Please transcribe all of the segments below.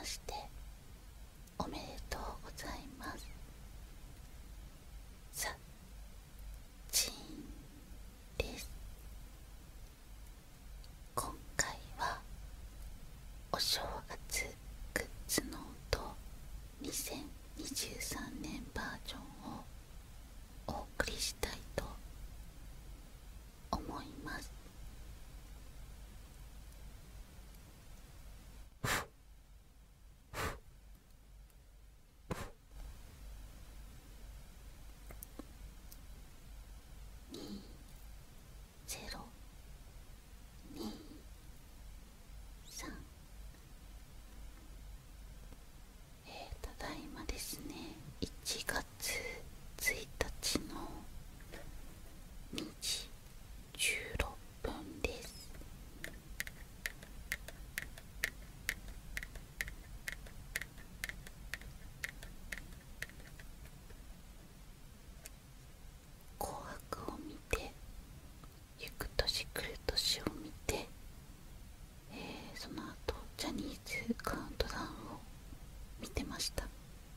しておめでとうございます。さちんです。今回はお正月グッズノート2023年バージョンをお送りしたいと思います。2023、ただいまですね、1月1日の2時16分です。紅白を見て、ゆく年来る年を見て、その後ジャニーズカウントダウンを見てました。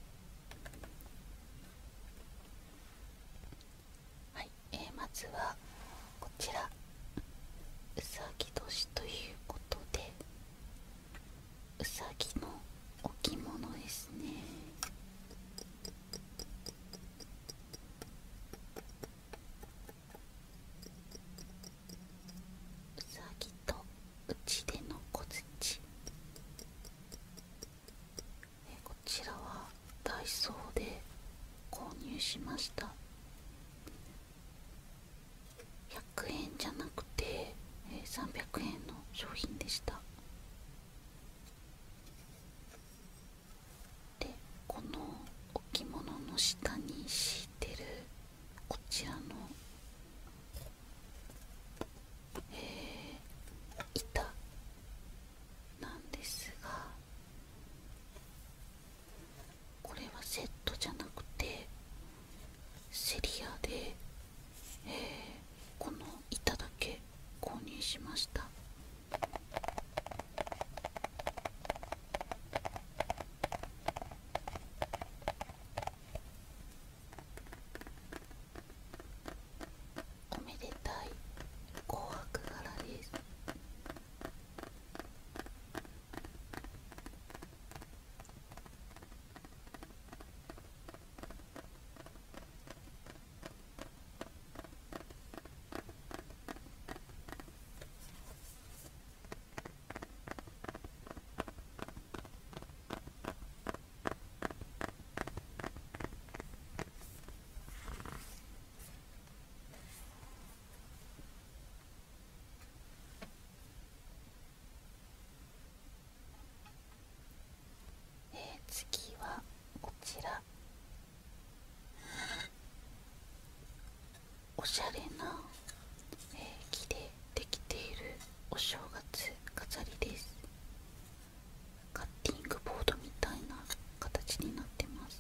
はい、まずはこちら、うさぎ年ということで、うさぎの置物ですね。うさぎとうちでの小槌、こちらはダイソーで購入しました。100円じゃなくて、300円の商品でした。で、この置物の下に敷いてるこちらの、板なんですが、これはセットじゃなくてセリアで、この板だけ購入しました。おめでたい紅白柄です。次はこちら、おしゃれな、木でできているお正月飾りです。カッティングボードみたいな形になってます。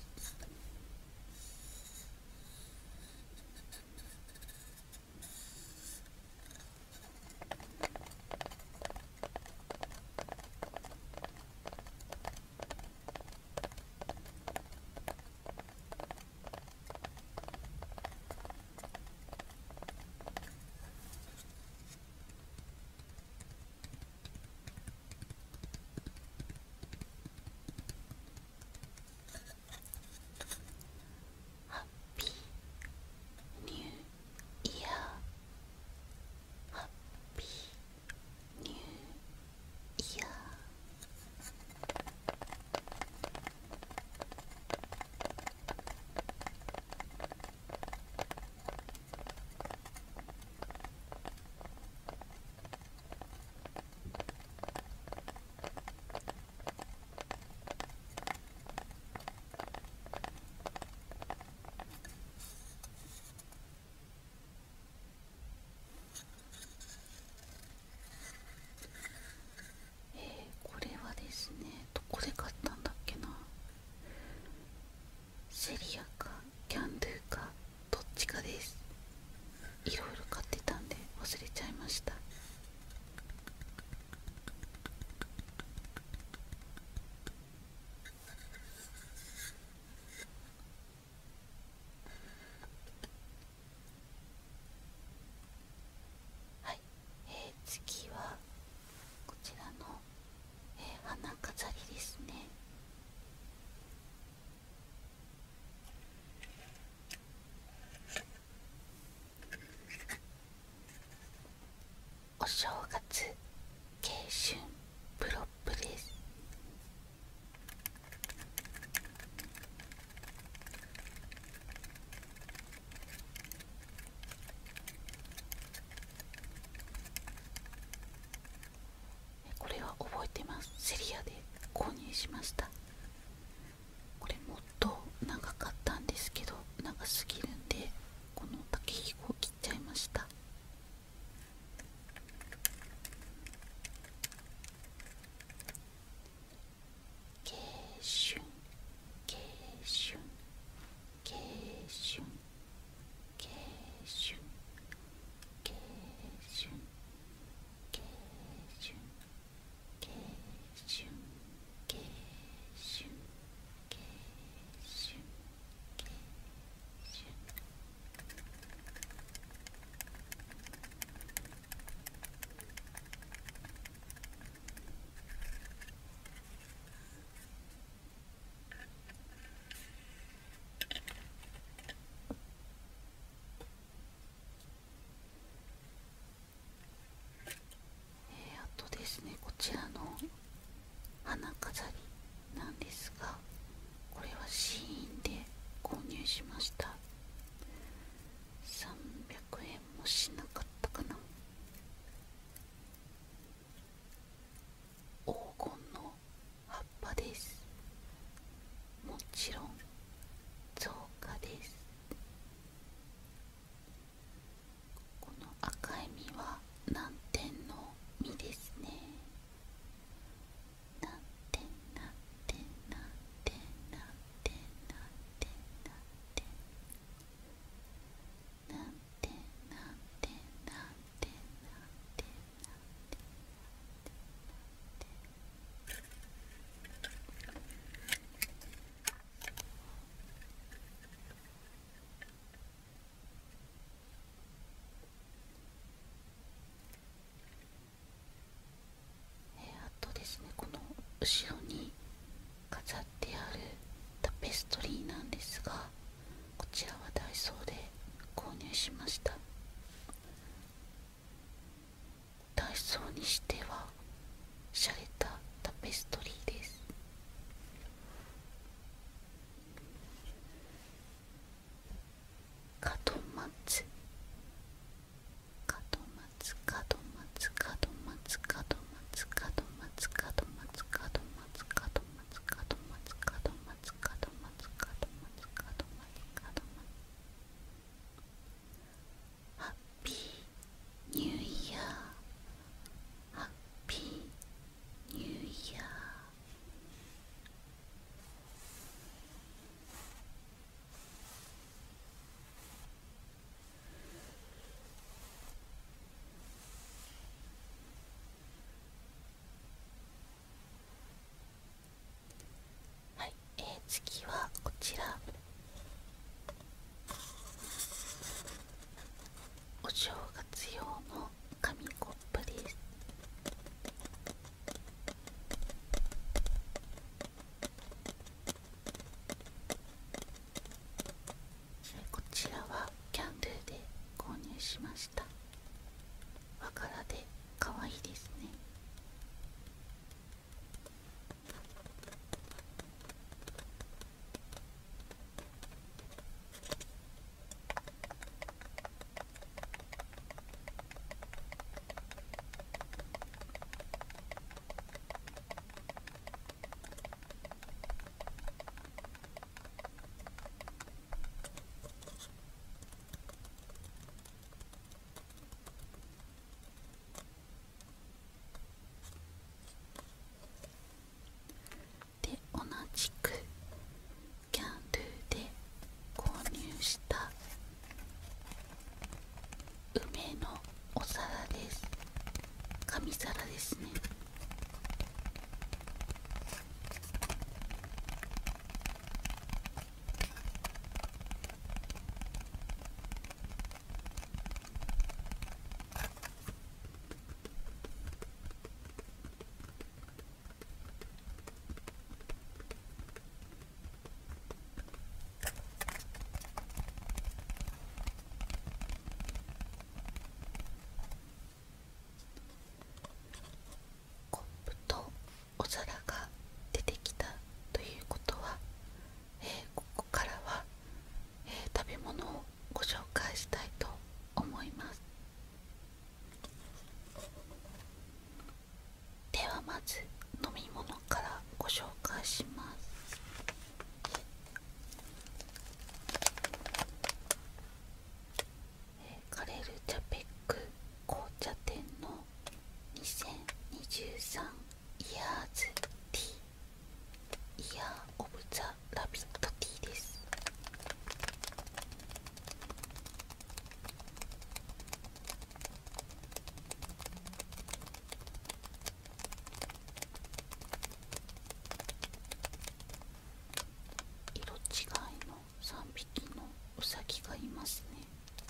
後ろに飾ってあるタペストリーなんですが、こちらはダイソーで購入しました。ダイソーにしては洒落たタペストリーです。門松、門松、門松、門松、門松、門松、門松、門松、門松、門松、門松、門松、門松、ハッピーニューイヤー、ハッピーニューイヤー。はい、次はこちら、お正月用の紙コップです。こちらはキャンドゥで購入しました。和柄で可愛いですね。で、同じくキャンドゥで購入した梅のお皿です。紙皿ですね。コップとお皿が出てきたということは、ここからは、食べ物をご紹介したいと思います。ではまず飲み物からご紹介します。カレルチャペック紅茶店の2023イヤーズティー、イヤーオブザラビットティーです。色違いの3匹のウサギがいますね。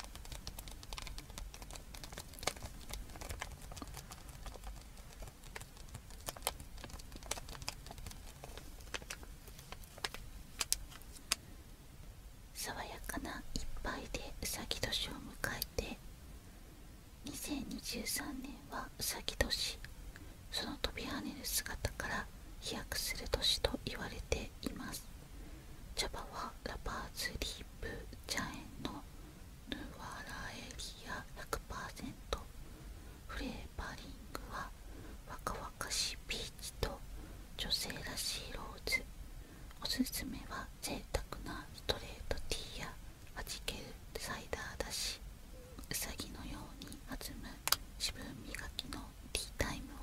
爽やかな一杯でうさぎ年を迎えて、2023年はうさぎ年、その飛び跳ねる姿から飛躍する年と言われています。茶葉はラバーズリープ茶園のヌワラエリア 100%、 フレーバリングは若々しいピーチと女性らしいローズ。おすすめは贅沢なストレートティーや弾けるサイダーだし、うさぎのように弾む自分磨きのティータイムを。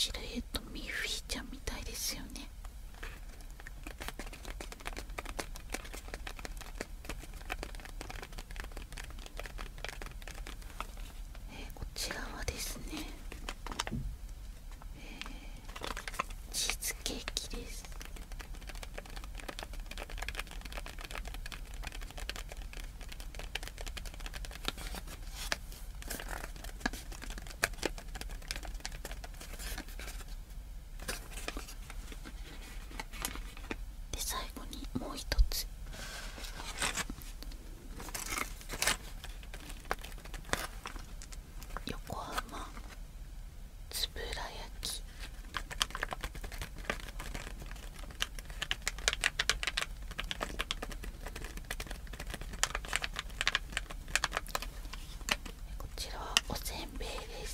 シルエットミッフィーちゃんみたいですよね。こちらはですね、チーズケーキです。で最後にもう一つ、横浜つぶら焼き。こちらはおせんべいです。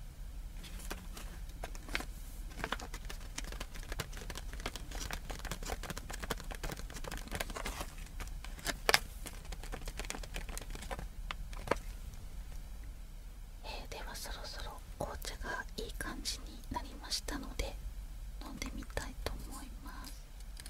ではそろそろ紅茶がいい感じになりましたので飲んでみたいと思います。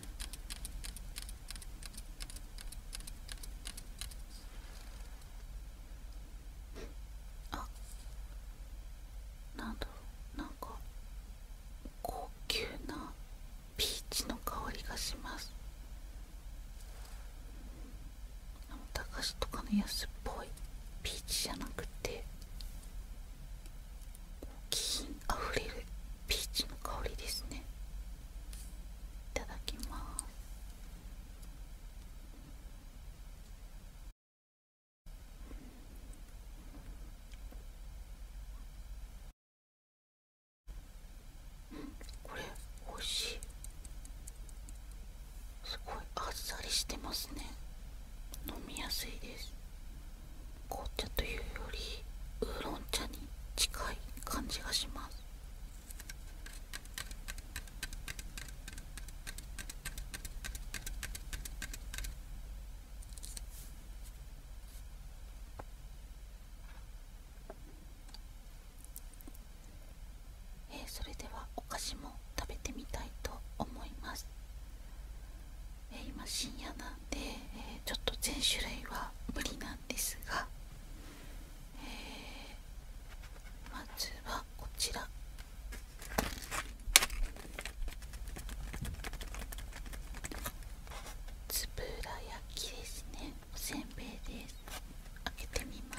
あ、なんだろう、なんか高級なピーチの香りがします。駄菓子とかの安っぽいピーチじゃなくて、気品あふれるピーチの香りですね。いただきます。これ美味しい。すごいあっさりしてますね。飲みやすいです。紅茶というよりウーロン茶に近い感じがします。それではお菓子も食べてみたいと思います。今深夜なんで、ちょっと全種類は無理なんですが、まずはこちら、つぶら焼きですね。おせんべいです。開けてみます。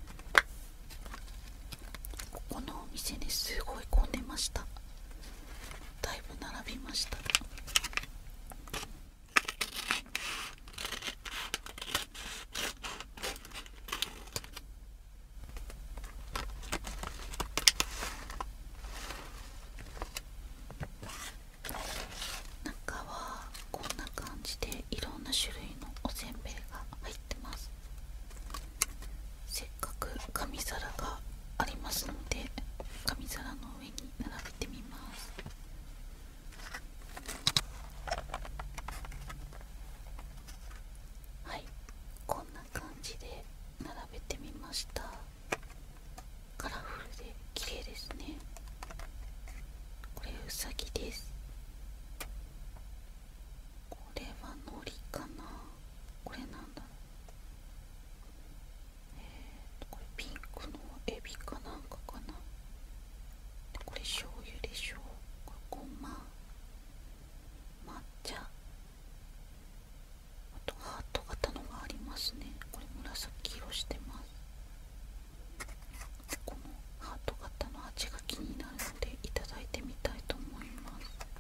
ここのお店ね、すごい混んでました。だいぶ並びました。中はこんな感じでいろんな種類のおせんべいが入ってます。せっかく紙皿がありますので、紙皿の上に並べてみます。はい、こんな感じで並べてみました。カラフルで綺麗ですね。これうさぎです。これはのりかな。これなんだろう。これピンクのエビかなんかかな。これ醤油でしょ。これごま、抹茶、あとハート型のがありますね。これ紫色してます。このハート型の味が気になるのでいただいてみたいと思います。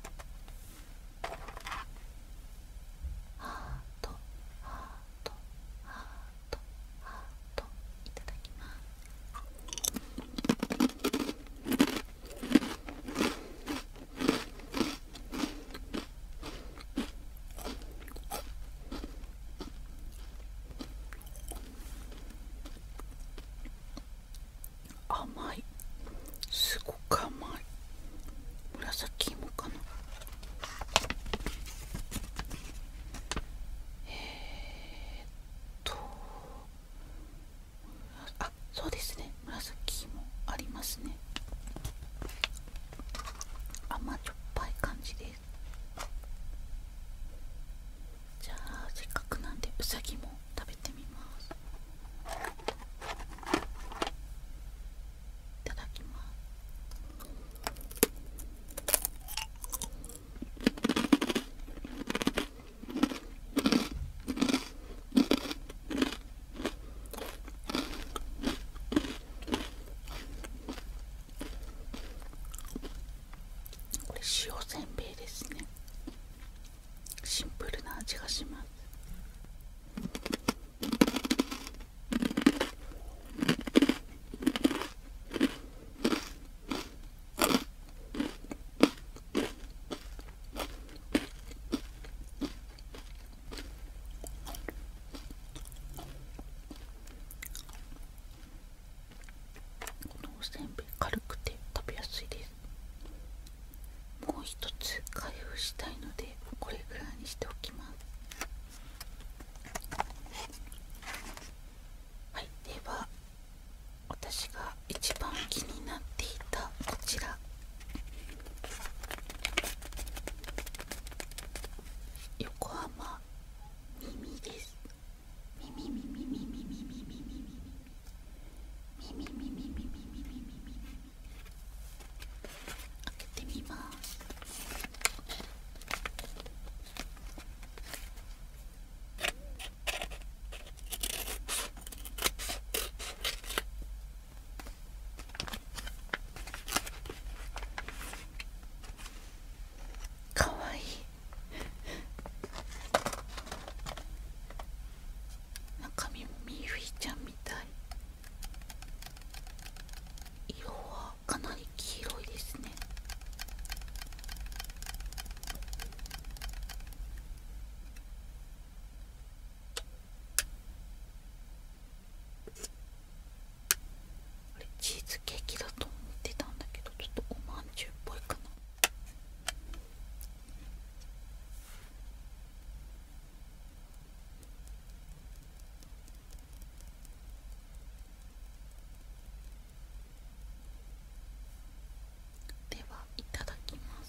れ塩せんべいですね。シンプルな味がします。このおせんべい軽くて食べやすいです。もう一つ開封したいのでこれぐらいにしておきます。はい、では私が一番気になっていたこちら、横浜耳です。耳耳耳耳耳耳耳耳耳耳耳耳耳開けてみます。かわいい。中身もミーフィーちゃんみたい。色はかなり黄色いですね。あれチーズケーキだと思ってたんだけど、ちょっとおまんじゅうっぽいかな。ではいただきます。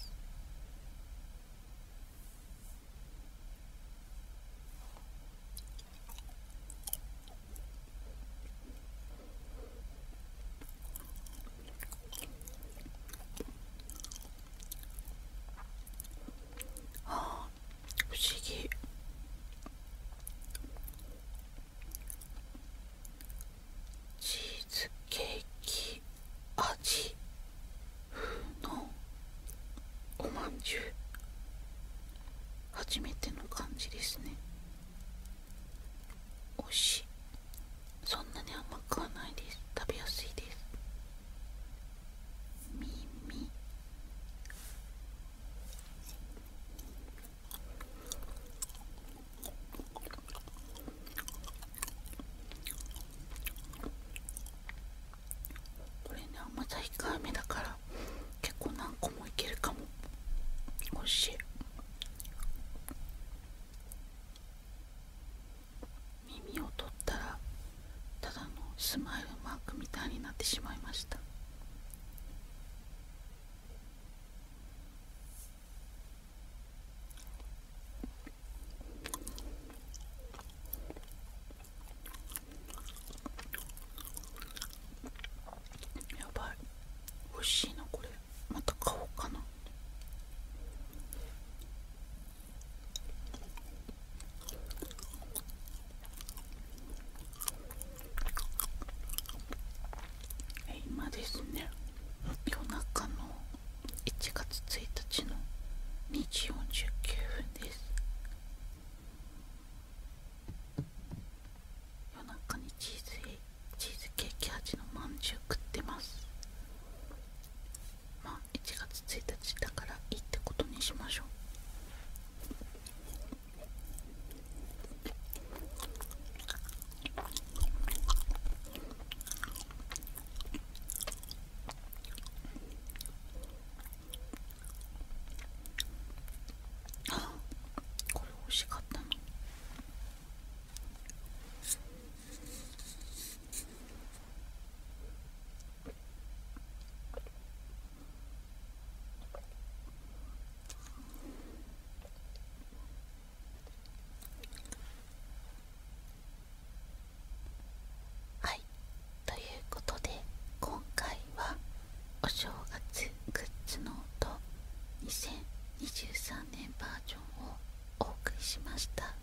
あー、不思議。チーズケーキ味風のおまんじゅう、初めての感じですね。美味しい。そんなに甘くはないです。食べやすいです。耳これね、甘さ控えめだから結構何個もいけるかも。美味しい。耳を取ったらただのスマイルマークみたいになってしまいました。やばい、美味しいなこれ。また買おうかな。今ですね、夜中の1月1日の2時49分です。夜中にチーズケーキ味のまんじゅう食ってます。まあ1月1日だからいいってことにしましょう。あ、これ美味しかったな。はい、ということで今回はお正月グッズノート2023年バージョンをお送りしました。